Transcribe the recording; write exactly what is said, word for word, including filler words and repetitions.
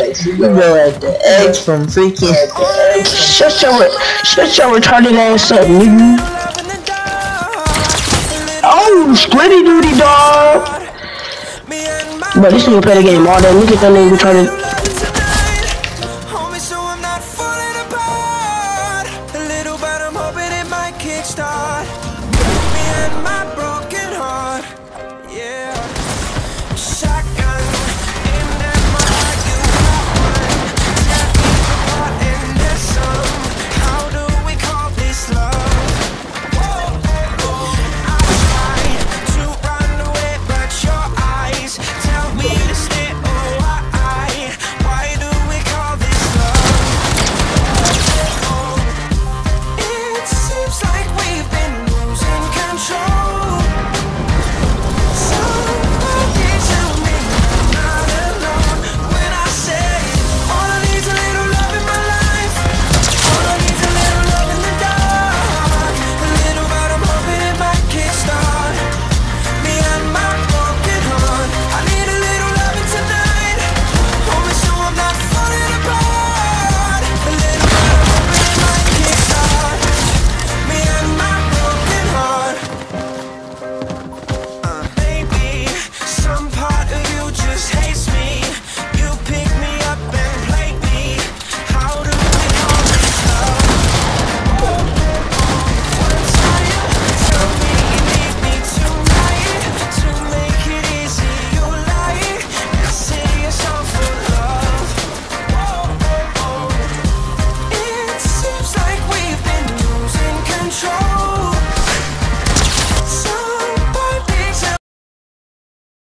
You go at the X from freaking. Shut your, shut your retarded ass up, nigga. Oh, squiddy doody dog. But this nigga play the game all day. Look at that nigga retarded.